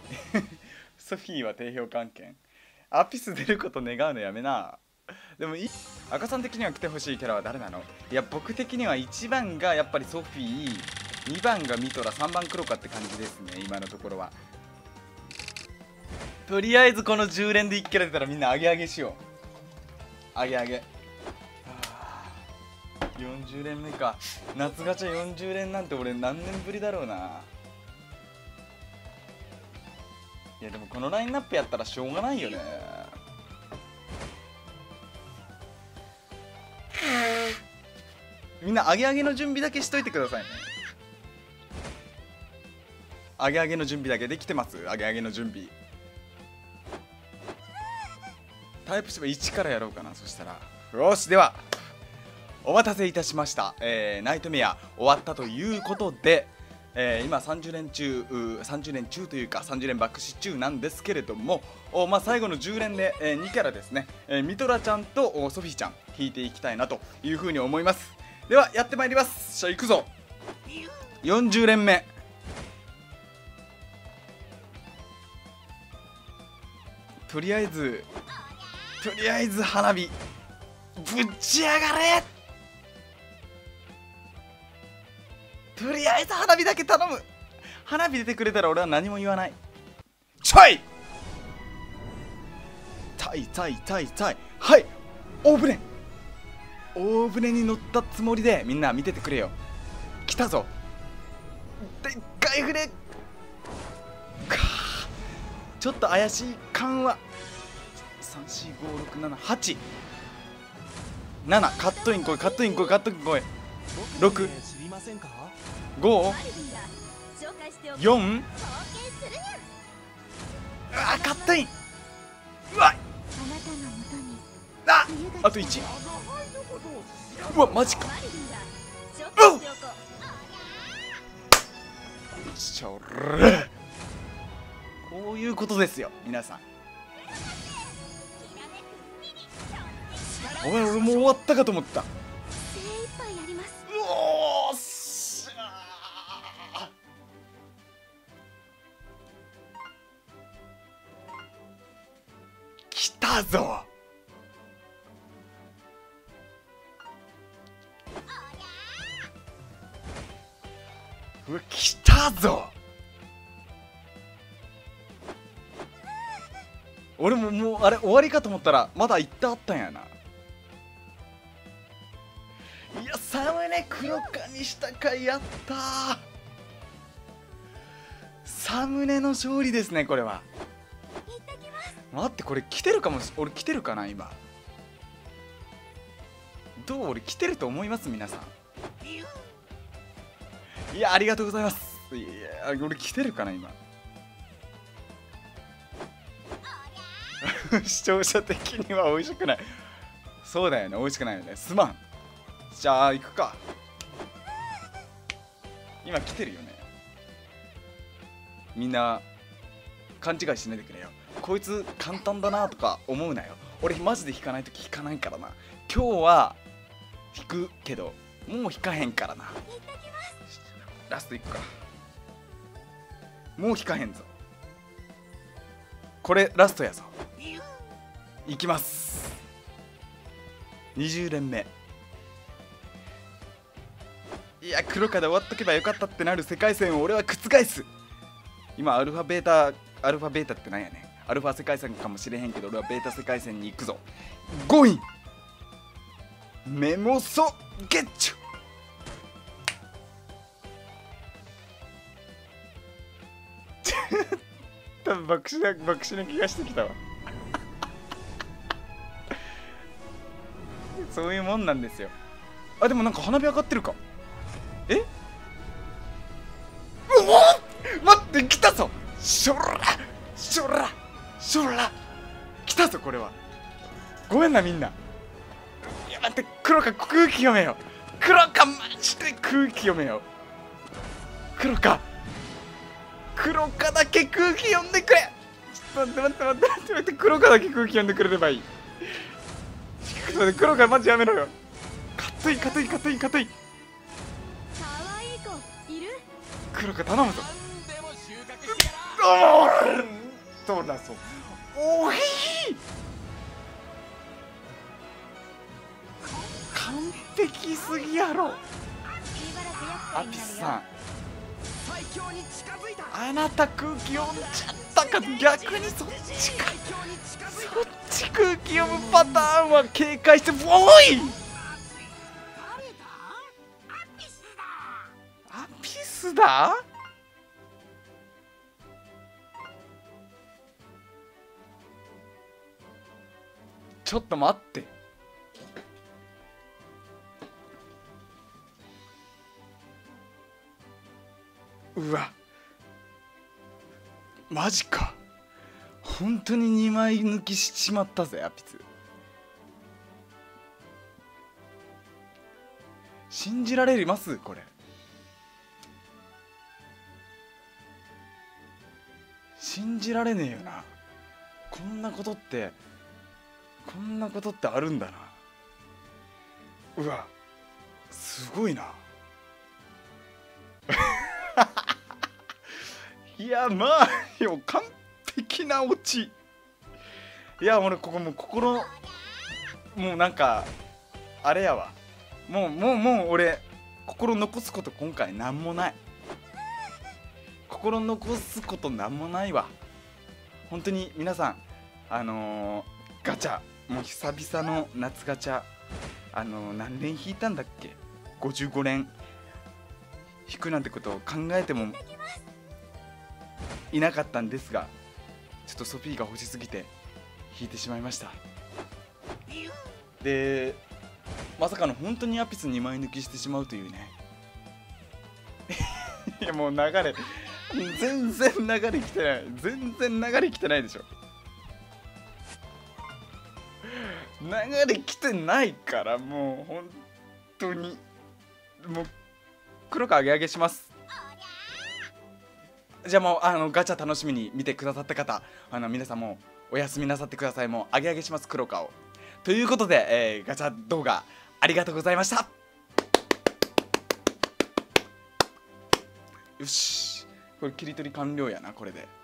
ソフィーは定評関係。アピス出ること願うのやめな。でも赤さん的には来てほしいキャラは誰なの？いや僕的には1番がやっぱりソフィー、2番がミトラ、3番クロカって感じですね今のところは。とりあえずこの10連で1キャラ出たらみんなアゲアゲしよう。アゲアゲ。40連目か。夏ガチャ40連なんて俺何年ぶりだろうな。いやでもこのラインナップやったらしょうがないよね。みんなアゲアゲの準備だけしといてくださいね。アゲアゲの準備だけできてます。アゲアゲの準備タイプ芝1からやろうかな。そしたらよし、ではお待たせいたしました。ナイトメア終わったということで、今30連中というか30連爆死中なんですけれども、最後の10連で、2キャラですね、ミトラちゃんとソフィーちゃん引いていきたいなというふうに思います。ではやってまいります。じゃあ行くぞ。40連目。とりあえず花火ぶっち上がれ。とりあえず花火だけ頼む。花火出てくれたら俺は何も言わない。ちょいたいはい、大船に乗ったつもりでみんな見ててくれよ。来たぞでっかい船か。ちょっと怪しい感は3456787カットイン来い6 5 4カットイン。うわっあと1。うわマジか。しょれ、こういうことですよ皆さん。お前俺もう終わったかと思った。うおーっしゃー、来たぞ。うわ来たぞ。俺ももうあれ終わりかと思ったらまだ行ってあったんやな。いやサムネ黒かにしたかい。やったー、サムネの勝利ですねこれは。待ってこれ来てるかも。俺来てるかな今。どう俺来てると思います皆さん。いやありがとうございます。いや俺来てるかな今。視聴者的には美味しくない。そうだよね美味しくないよね。すまん。じゃあ行くか。今来てるよね。みんな勘違いしないでくれよ。こいつ簡単だなとか思うなよ。俺マジで引かないとき引かないからな。今日は引くけどもう引かへんからな。ラストいくか。もう引かへんぞ。これラストやぞ。いきます。20連目。いや黒から終わっとけばよかったってなる世界線を俺は覆す。今アルファベータってなんやねん。アルファ世界線かもしれへんけど俺はベータ世界線に行くぞ。ゴインメモソゲッチュ。多分爆死な気がしてきたわ。そういうもんなんですよ。あでもなんか花火上がってるか。え、うお待って来たぞ。しょら来たぞこれは。ごめんなみんな。いや待って黒か空気読めよ。黒かマジで空気読めよ。黒かだけ空気読んでくれ。ちょっと待って黒かだけ空気読んでくれればいい。ちょっと待って黒かマジやめろよ。かっとい黒か頼むぞ。 どうだそう。おい完璧すぎやろ。アピスさん、あなた空気読んじゃったか。逆にそっちか。そっち空気読むパターンは警戒して。おいアピスだ。ちょっと待って。うわマジか。本当に2枚抜きしちまったぜアピツ。信じられますこれ。信じられねえよな。こんなことってあるんだな。うわすごいな。いやまあよ、完璧なオチ。いや俺ここもう心もうなんかあれやわ。もう俺心残すこと今回なんもない。心残すことなんもないわ。本当に皆さんガチャもう久々の夏ガチャ何連引いたんだっけ。55連引くなんてことを考えてもいなかったんですが、ちょっとソフィーが欲しすぎて引いてしまいました。でまさかの本当にアピス2枚抜きしてしまうというね。いやもう流れ全然流れきてない。全然流れきてないでしょ。流れきてないからもう本当にもう黒く上げ上げします。じゃあもうガチャ楽しみに見てくださった方皆さんもおやすみなさってください。もう上げ上げします黒顔ということで、ガチャ動画ありがとうございました。よしこれ切り取り完了やなこれで。